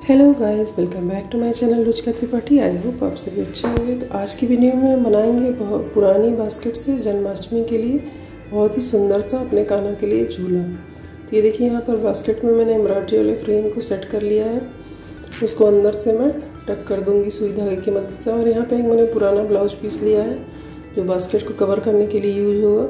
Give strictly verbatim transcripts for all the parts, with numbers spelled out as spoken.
Hello guys, welcome back to my channel Ruchika Tripathi. I hope आप सभी अच्छे होंगे। तो आज की वीडियो में हम बनाएंगे बहुत पुरानी बास्केट से जन्माष्टमी के लिए बहुत ही सुंदर सा अपने कान्हा के लिए झूला। तो ये देखिए, यहाँ पर बास्केट में मैंने एम्ब्रॉयडरी वाले फ्रेम को सेट कर लिया है। उसको अंदर से मैं टक कर दूंगी सुई धागे की मदद से। और यहाँ पर एक मैंने पुराना ब्लाउज पीस लिया है जो बास्केट को कवर करने के लिए यूज होगा।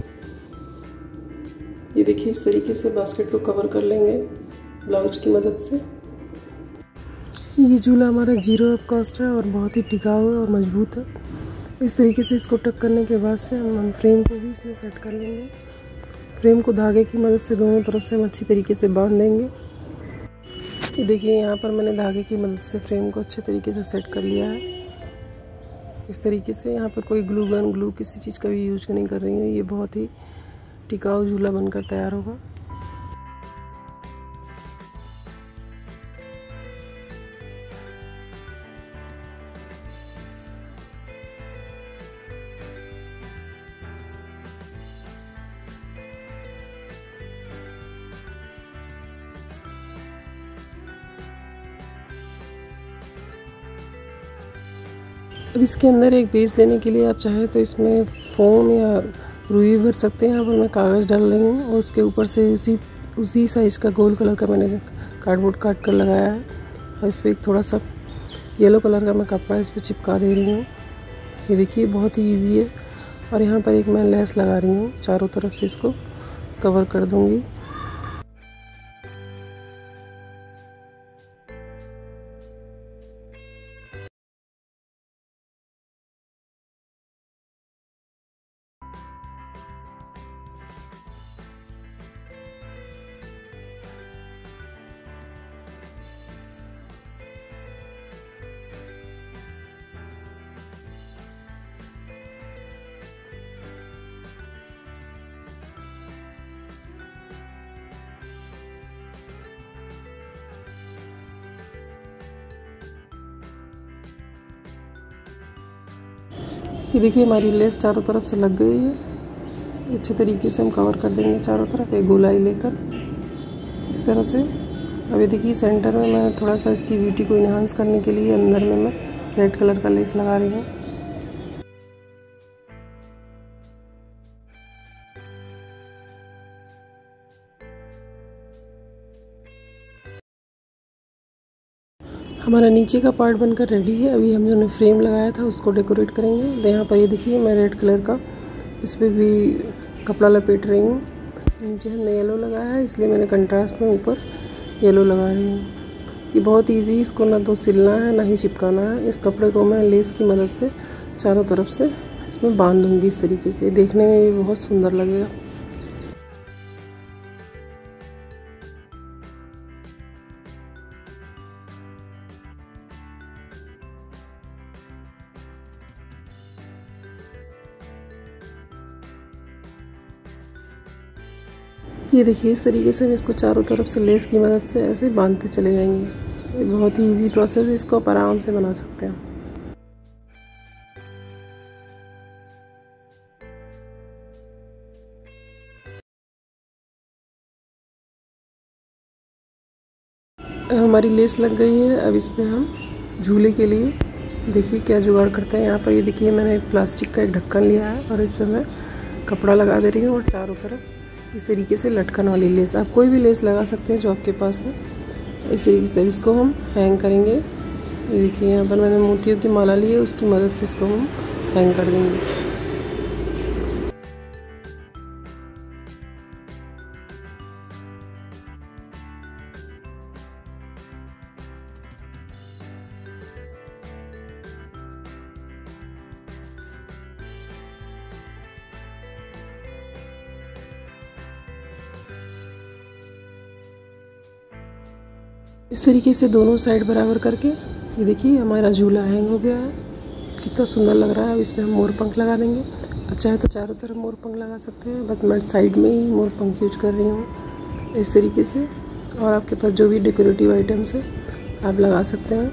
ये देखिए, इस तरीके से बास्केट को कवर कर लेंगे ब्लाउज की मदद से। ये झूला हमारा जीरो ऑफ कॉस्ट है और बहुत ही टिकाऊ है और मजबूत है। इस तरीके से इसको टक करने के बाद से हम फ्रेम को भी इसमें सेट कर लेंगे। फ्रेम को धागे की मदद से दोनों तरफ से हम अच्छी तरीके से बांध देंगे। ये देखिए, यहाँ पर मैंने धागे की मदद से फ्रेम को अच्छे तरीके से सेट कर लिया है। इस तरीके से यहाँ पर कोई ग्लू गन ग्लू किसी चीज़ का भी यूज नहीं कर रही हूँ। ये बहुत ही टिकाऊ झूला बनकर तैयार होगा। अब इसके अंदर एक बेस देने के लिए आप चाहें तो इसमें फोम या रुई भर सकते हैं। यहाँ पर मैं कागज़ डाल रही हूँ और उसके ऊपर से उसी उसी साइज़ का गोल कलर का मैंने कार्डबोर्ड काट कर लगाया है। और इस पर एक थोड़ा सा येलो कलर का मैं कपड़ा इस पर चिपका दे रही हूँ। ये देखिए, बहुत ही इजी है। और यहाँ पर एक मैं लेस लगा रही हूँ, चारों तरफ से इसको कवर कर दूँगी। ये देखिए, हमारी लेस चारों तरफ से लग गई है। अच्छे तरीके से हम कवर कर देंगे चारों तरफ एक गोलाई लेकर इस तरह से। अब ये देखिए, सेंटर में मैं थोड़ा सा इसकी ब्यूटी को इन्हांस करने के लिए अंदर में मैं रेड कलर का लेस लगा रही हूँ। हमारा नीचे का पार्ट बनकर रेडी है। अभी हम जो ने फ्रेम लगाया था उसको डेकोरेट करेंगे। तो यहाँ पर ये देखिए, मैं रेड कलर का इस पर भी कपड़ा लपेट रही हूँ। नीचे हमने येलो लगाया है, इसलिए मैंने कंट्रास्ट में ऊपर येलो लगा रही हूँ। ये बहुत इजी, इसको ना तो सिलना है ना ही चिपकाना है। इस कपड़े को मैं लेस की मदद से चारों तरफ से इसमें बांध दूँगी इस तरीके से। देखने में भी बहुत सुंदर लगेगा। ये देखिए, इस तरीके से हम इसको चारों तरफ से लेस की मदद से ऐसे बांधते चले जाएंगे। ये बहुत ही इजी प्रोसेस है, इसको आप आराम से बना सकते हैं। हमारी लेस लग गई है। अब इस पर हम झूले के लिए देखिए क्या जुगाड़ करते हैं। यहाँ पर ये देखिए, मैंने एक प्लास्टिक का एक ढक्कन लिया है और इस पर मैं कपड़ा लगा दे रही हूँ। और चारों तरफ इस तरीके से लटकन वाली लेस, आप कोई भी लेस लगा सकते हैं जो आपके पास है। इस तरीके से इसको हम हैंग करेंगे। ये देखिए, यहाँ पर मैंने मोतियों की माला ली है, उसकी मदद से इसको हम हैंग कर देंगे। इस तरीके से दोनों साइड बराबर करके ये देखिए, हमारा झूला हैंग हो गया है। कितना सुंदर लग रहा है। अब इसमें हम मोर पंख लगा देंगे। अब चाहे तो चारों तरफ मोर पंख लगा सकते हैं, बट मैं साइड में ही मोर पंख यूज कर रही हूँ इस तरीके से। और आपके पास जो भी डेकोरेटिव आइटम्स है आप लगा सकते हैं।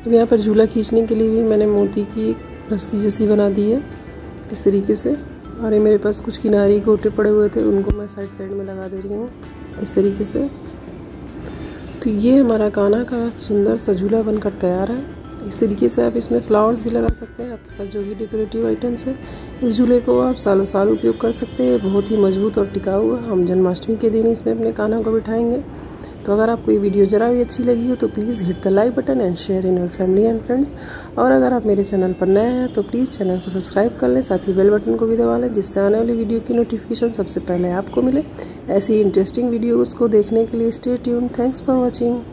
अब यहाँ पर झूला खींचने के लिए भी मैंने मोती की एक रस्सी जैसी बना दी है इस तरीके से। और ये मेरे पास कुछ किनारी गोटे पड़े हुए थे, उनको मैं साइड साइड में लगा दे रही हूँ इस तरीके से। तो ये हमारा कान्हा का सुंदर सा झूला बनकर तैयार है। इस तरीके से आप इसमें फ्लावर्स भी लगा सकते हैं, आपके पास जो भी डेकोरेटिव आइटम्स है। इस झूले को आप सालों साल उपयोग कर सकते हैं, बहुत ही मजबूत और टिकाऊ है। हम जन्माष्टमी के दिन इसमें अपने कान्हा को बिठाएंगे। तो अगर आपको ये वीडियो जरा भी अच्छी लगी हो तो please hit the like button and share in your family and friends. और अगर आप मेरे चैनल पर नए हैं तो प्लीज़ चैनल को सब्सक्राइब कर लें, साथ ही बेल बटन को भी दबा लें, जिससे आने वाली वीडियो की नोटिफिकेशन सबसे पहले आपको मिले। ऐसी इंटरेस्टिंग वीडियोज़ को देखने के लिए stay tuned. Thanks for watching.